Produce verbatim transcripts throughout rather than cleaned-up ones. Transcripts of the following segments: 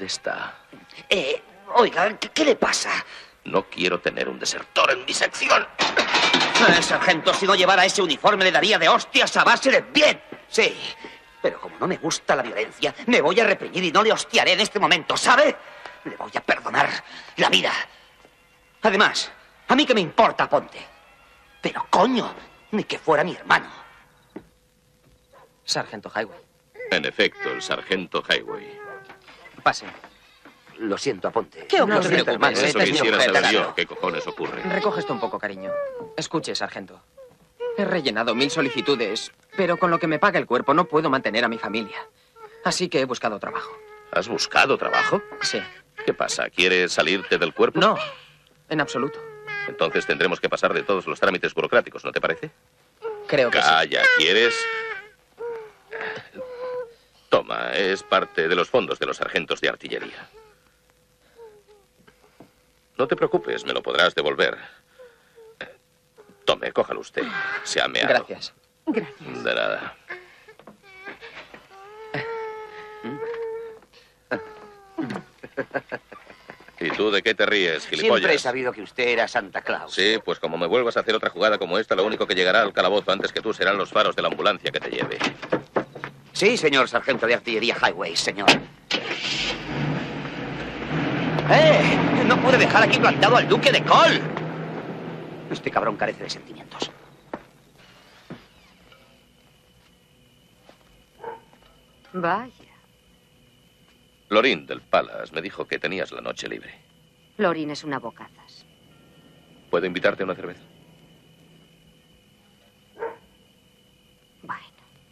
¿Dónde está? Eh, oiga, ¿qué, qué le pasa? No quiero tener un desertor en mi sección. El sargento, si no llevara ese uniforme, le daría de hostias a base de bien. Sí, pero como no me gusta la violencia, me voy a reprimir y no le hostiaré en este momento, ¿sabe? Le voy a perdonar la vida. Además, a mí que me importa, Ponte. Pero, coño, ni que fuera mi hermano. Sargento Highway. En efecto, el sargento Highway. Pase. Lo siento, Aponte. ¿Qué ocurre, No siento, hermano? Eso Este es mi quisiera objeto. saber yo. ¿Qué cojones ocurre? Recoge esto un poco, cariño. Escuche, sargento. He rellenado mil solicitudes, pero con lo que me paga el cuerpo no puedo mantener a mi familia. Así que he buscado trabajo. ¿Has buscado trabajo? Sí. ¿Qué pasa? ¿Quieres salirte del cuerpo? No, en absoluto. Entonces tendremos que pasar de todos los trámites burocráticos, ¿no te parece? Creo que sí. Calla, ¿quieres? Toma, es parte de los fondos de los sargentos de artillería. No te preocupes, me lo podrás devolver. Tome, cójalo usted. Se ha meado. Gracias. Gracias. De nada. ¿Y tú de qué te ríes, gilipollas? Siempre he sabido que usted era Santa Claus. Sí, pues como me vuelvas a hacer otra jugada como esta, lo único que llegará al calabozo antes que tú serán los faros de la ambulancia que te lleve. Sí, señor sargento de artillería Highway, señor. ¡Eh! No puede dejar aquí plantado al duque de Cole. Este cabrón carece de sentimientos. Vaya. Lorín del Palace me dijo que tenías la noche libre. Lorín es una bocazas. ¿Puedo invitarte a una cerveza? Bueno.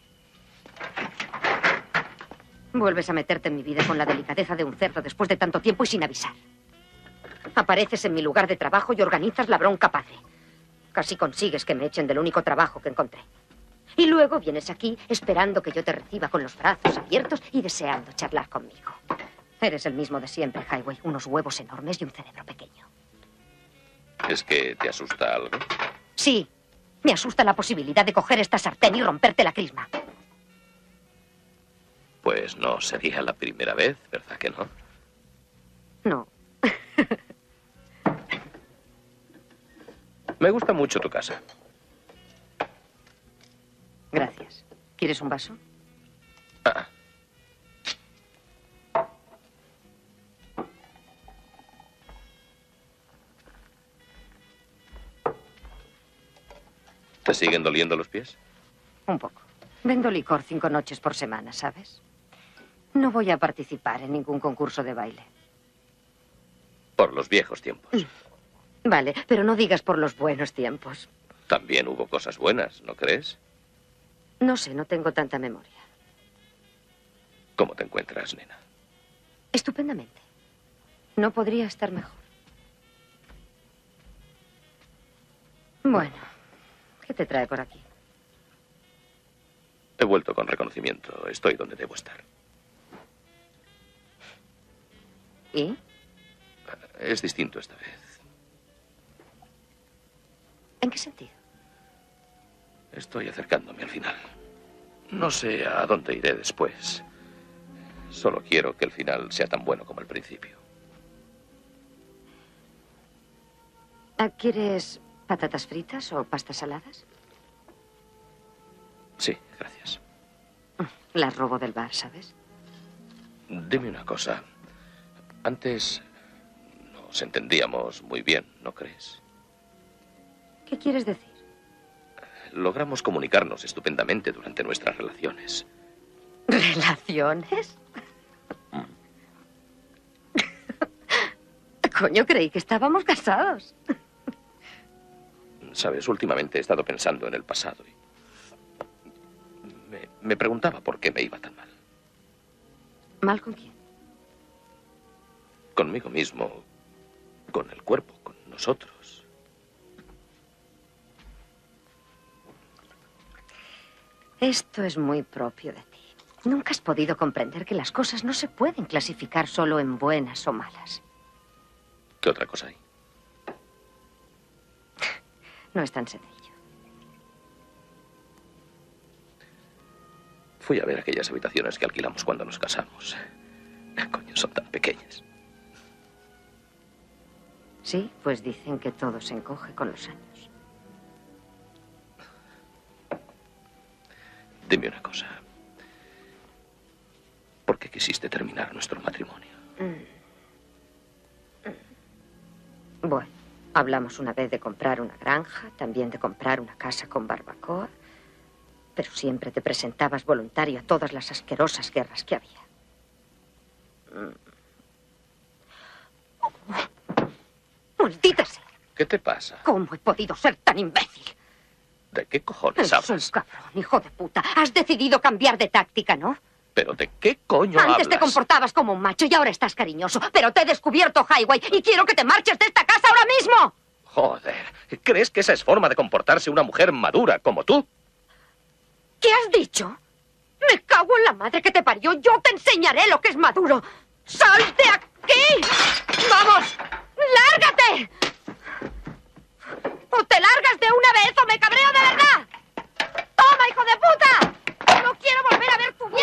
Vuelves a meterte en mi vida con la delicadeza de un cerdo después de tanto tiempo y sin avisar. Apareces en mi lugar de trabajo y organizas la bronca padre. Casi consigues que me echen del único trabajo que encontré. Y luego vienes aquí esperando que yo te reciba con los brazos abiertos y deseando charlar conmigo. Eres el mismo de siempre, Highway. Unos huevos enormes y un cerebro pequeño. ¿Es que te asusta algo? Sí, me asusta la posibilidad de coger esta sartén y romperte la crisma. Pues no sería la primera vez, ¿verdad que no? No. Me gusta mucho tu casa. Gracias. ¿Quieres un vaso? Ah. ¿Te siguen doliendo los pies? Un poco. Vendo licor cinco noches por semana, ¿sabes? No voy a participar en ningún concurso de baile. Por los viejos tiempos. Vale, pero no digas por los buenos tiempos. También hubo cosas buenas, ¿no crees? No sé, no tengo tanta memoria. ¿Cómo te encuentras, nena? Estupendamente. No podría estar mejor. Bueno, ¿qué te trae por aquí? He vuelto con reconocimiento. Estoy donde debo estar. ¿Y? Es distinto esta vez. ¿En qué sentido? Estoy acercándome al final. No sé a dónde iré después. Solo quiero que el final sea tan bueno como el principio. ¿Quieres patatas fritas o pastas saladas? Sí, gracias. Las robo del bar, ¿sabes? Dime una cosa. Antes nos entendíamos muy bien, ¿no crees? ¿Qué quieres decir? Logramos comunicarnos estupendamente durante nuestras relaciones. ¿Relaciones? Coño, creí que estábamos casados. Sabes, últimamente he estado pensando en el pasado y me, me preguntaba por qué me iba tan mal. ¿Mal con quién? Conmigo mismo, con el cuerpo, con nosotros. Esto es muy propio de ti. Nunca has podido comprender que las cosas no se pueden clasificar solo en buenas o malas. ¿Qué otra cosa hay? No es tan sencillo. Fui a ver aquellas habitaciones que alquilamos cuando nos casamos. Coño, son tan pequeñas. Sí, pues dicen que todo se encoge con los años. Dime una cosa. ¿Por qué quisiste terminar nuestro matrimonio? Mm. Bueno, hablamos una vez de comprar una granja, también de comprar una casa con barbacoa, pero siempre te presentabas voluntario a todas las asquerosas guerras que había. ¡Maldita sea! ¿Qué te pasa? ¿Cómo he podido ser tan imbécil? ¿De qué cojones Eres un hablas? cabrón, hijo de puta. Has decidido cambiar de táctica, ¿no? ¿Pero de qué coño Antes hablas? te comportabas como un macho y ahora estás cariñoso. Pero te he descubierto, Highway, y quiero que te marches de esta casa ahora mismo. Joder, ¿crees que esa es forma de comportarse una mujer madura como tú? ¿Qué has dicho? Me cago en la madre que te parió. Yo te enseñaré lo que es maduro. ¡Sal de aquí! ¡Vamos! ¡Lárgate! O te largas de una vez o me cabreo de verdad. ¡Toma, hijo de puta! No quiero volver a ver tu